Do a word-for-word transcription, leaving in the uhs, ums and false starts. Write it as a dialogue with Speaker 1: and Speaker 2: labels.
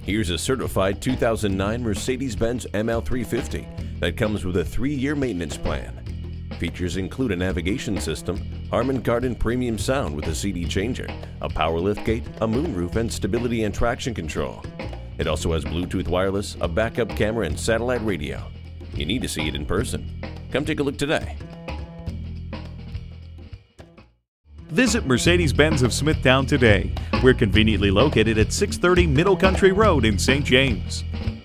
Speaker 1: Here's a certified two thousand nine Mercedes-Benz M L three fifty that comes with a three-year maintenance plan. Features include a navigation system, HARMAN KARDON premium sound with a C D changer, a power liftgate, a moonroof, and stability and traction control. It also has Bluetooth wireless, a backup camera, and satellite radio. You need to see it in person. Come take a look today.
Speaker 2: Visit Mercedes-Benz of Smithtown today. We're conveniently located at six thirty Middle Country Road in Saint James.